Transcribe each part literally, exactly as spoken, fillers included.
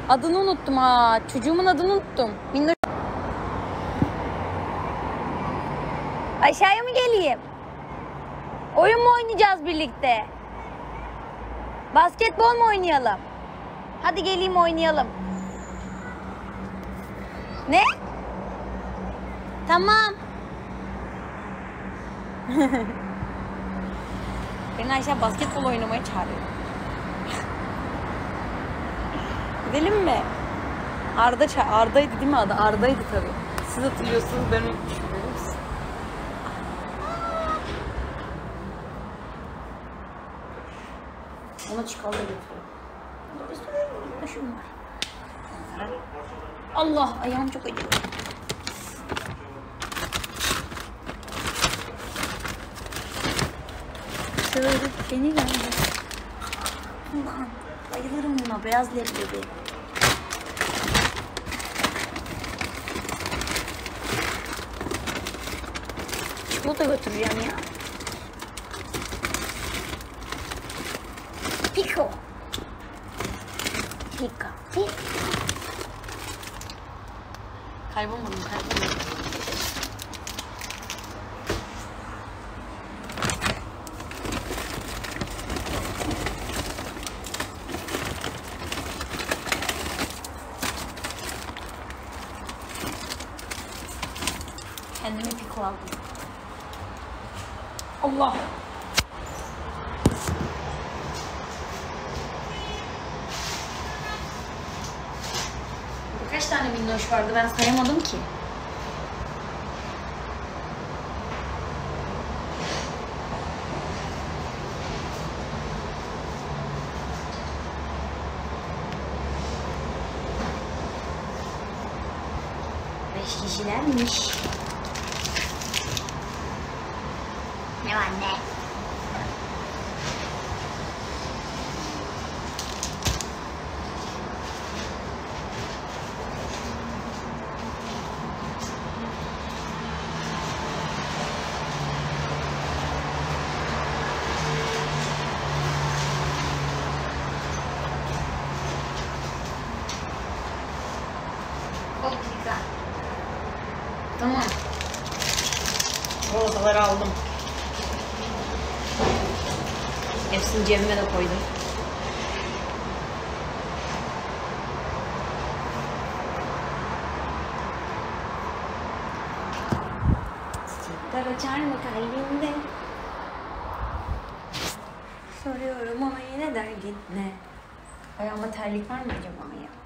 Adını unuttum ha. Çocuğumun adını unuttum. Minnoş. Aşağıya mı geleyim? Oyun mu oynayacağız birlikte? Basketbol mu oynayalım? Hadi geleyim oynayalım. Ne? Tamam. Beni aşağı basketbol oynamaya çağırıyor. Gidelim mi? Arda ça Arda'ydı değil mi adı? Arda'ydı tabii. Siz hatırlıyorsunuz, ben unutmuşum. Ona çikolata götürüyorum. Bir sürü taşım var. Allah, ayağım çok acıyor. Çığırıp beni geldi. Ulan, bayılırım buna, beyaz leblebi. Çikolata götüreceğim ya. Piko. Pika. Pika. Kaybolmadım, kaybolmadım. Kendime piko aldım. Allah! Kaç tane minnoş vardı, ben sayamadım ki. Beş kişilermiş. Ne var ne? Tamam. Rozaları aldım. Hepsini cebime de koydum. Çiçekler açar mı kalbimde? Soruyorum ona yine derdin ne? Ayağıma terlik var mı acaba ya?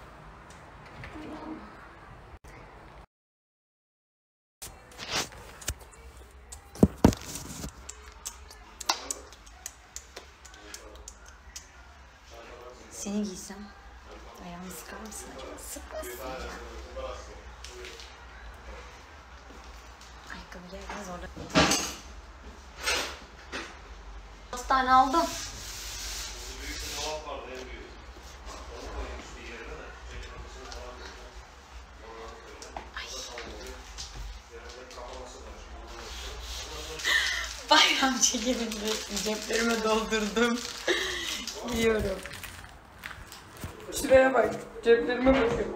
Seni giysem ayağını sıkar mısın acaba? Sıkmasın ya. Ayakkabı gelmez orada. altı tane aldım. Ay. Bayram çekiminde ceplerime doldurdum. Giyiyorum. Şuraya bak, ceplerime bakın.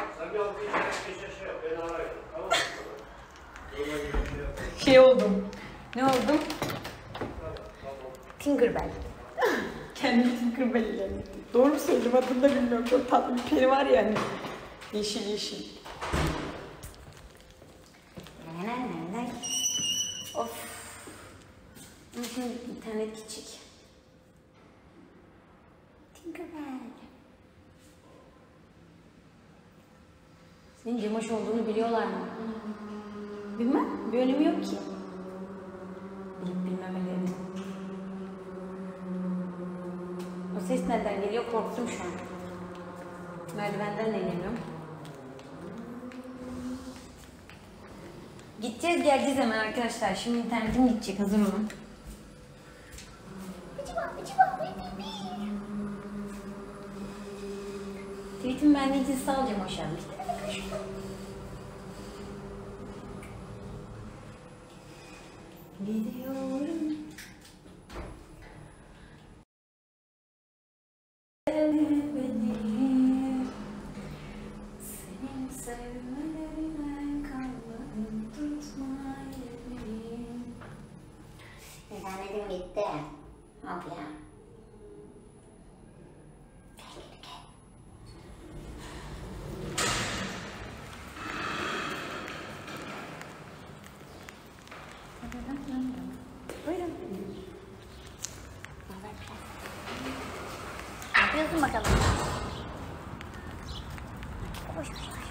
Şey oldum. Ne oldum? Tinkerbell. Kendimi Tinkerbell ile. Doğru mu söyledim, adını da bilmiyorum. Çok tatlı bir peri var ya hani. Yeşil yeşil. Of. Şimdi internet gidecek. Tinkerbell. Senin Cemoş olduğunu biliyorlar mı? Bilmem, bir önemi yok ki. Bilip bilmemeleri. O ses nereden geliyor? Korktum şu an. Merdivenden de inemiyorum. Gideceğiz, geleceğiz hemen arkadaşlar. Şimdi internetim gidecek, hazır olun. Tweet'imi beğendiğiniz için sağ ol Cemoş abi. Gidiyorum. bakalım. Koş koş koş.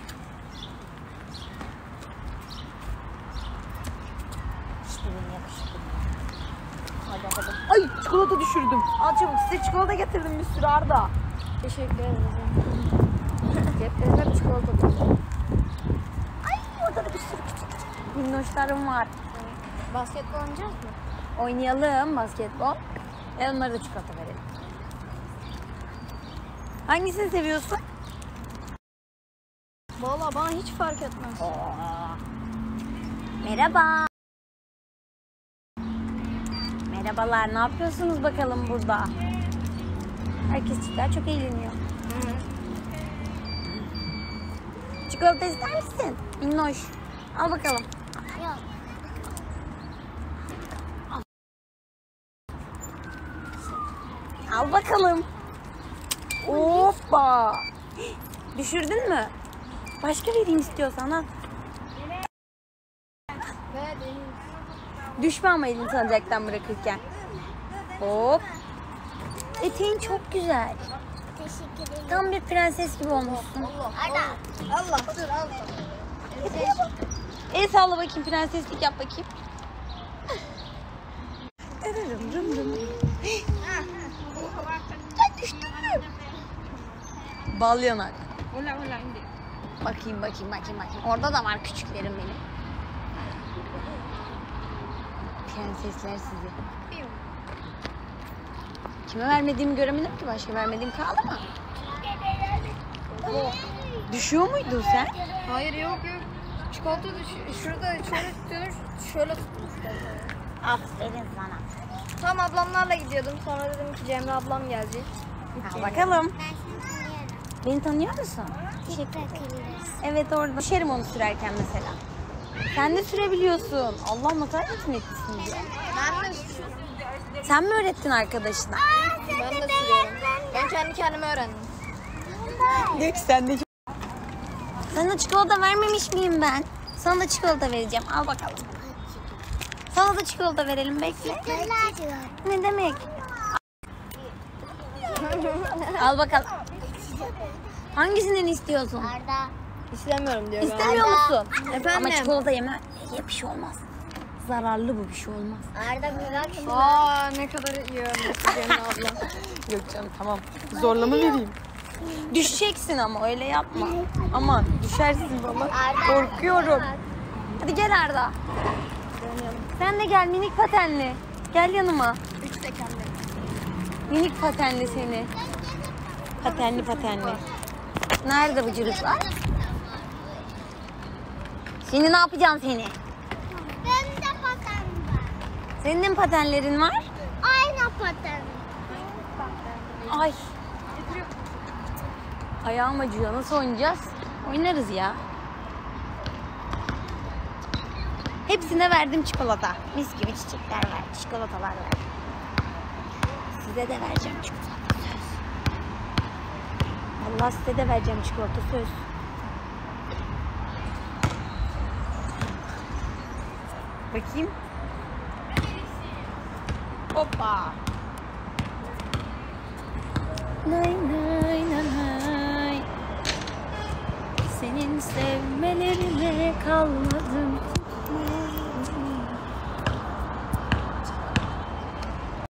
İşte benim yakışıklı. Hadi bakalım. Ay çikolata düşürdüm. Al çabuk, size çikolata getirdim bir sürü Arda. Teşekkür ederim. Ceplerinde bir çikolata buldum. Ay orada da bir sürü küçük küçük minnoşlarım var. Basketbol oynayacağız mı? Oynayalım basketbol. Ve onlara da çikolata verelim. Hangisini seviyorsun? Vallahi bana hiç fark etmez. Oo. Merhaba. Merhabalar, ne yapıyorsunuz bakalım burada? Herkes çıkar, çok eğleniyor. Hı. Çikolata ister misin? Minnoş. Al bakalım. Yok. Al. Al bakalım. Hoppa. Düşürdün mü? Başka vereyim istiyorsan al. Düşme ama elini sancaktan bırakırken. Hop. Eteğin çok güzel. Teşekkür ederim. Tam bir prenses gibi olmuşsun. Allah. Allah. Dur Allah. El salla bakayım, prenseslik yap bakayım. Rım rım rım. Sen düştün mü? Bal yanak. Bakayım bakayım bakayım bakayım. Orada da var küçüklerim benim. Prensesler sizi. Kime vermediğimi göremedim ki, başka vermediğim kaldı mı? Düşüyor muydun sen? Hayır yok yok. Çikolata düş. Şurada şöyle tutuyor. Şöyle tutuyor. Aferin sana. Tam ablamlarla gidiyordum. Sonra dedim ki Cemre ablam gelecek. Ha, bakalım. Ben seni tanıyorum. Beni tanıyor musun? Evet, orada. Düşerim onu sürerken mesela. Sen de sürebiliyorsun. Allah nasıl öğretmişsin diye. Ben de sürüyorum. Sen mi öğrettin arkadaşına? Ben de sürüyorum. Ben kendi kendime öğrendim. Dök sen de. Sana çikolata vermemiş miyim ben? Sana da çikolata vereceğim. Al bakalım. Sana da çikolata verelim, bekle. Ne demek? Al bakalım. Hangisinden istiyorsun? Arda. İstemiyorum diyor. İstemiyor musun? Efendim? Ama çikolata yeme. Ye, bir şey olmaz. Zararlı bu, bir şey olmaz. Arda güzel. Aa ne kadar yiyor Cemre abla. Yok canım, tamam. Zorlama vereyim. Düşeceksin ama öyle yapma. Aman düşersin baba. Korkuyorum. Hadi gel Arda. Sen de gel minik patenli. Gel yanıma. Üç tekerlek. Minik patenli seni. Patenli patenli. Nerede bu çocuklar? Şimdi ne yapacağım seni? Benim de paten var. Senin de mi patenlerin var? Aynı paten. Ay. Ayağım acıyor. Nasıl oynayacağız? Oynarız ya. Hepsine verdim çikolata. Mis gibi çiçekler var, çikolatalar var. Size de vereceğim çikolata, söz. Vallahi size de vereceğim çikolata, söz. Bakayım. Hoppa. Nay nay nay. Senin sevmelerine kalmadım.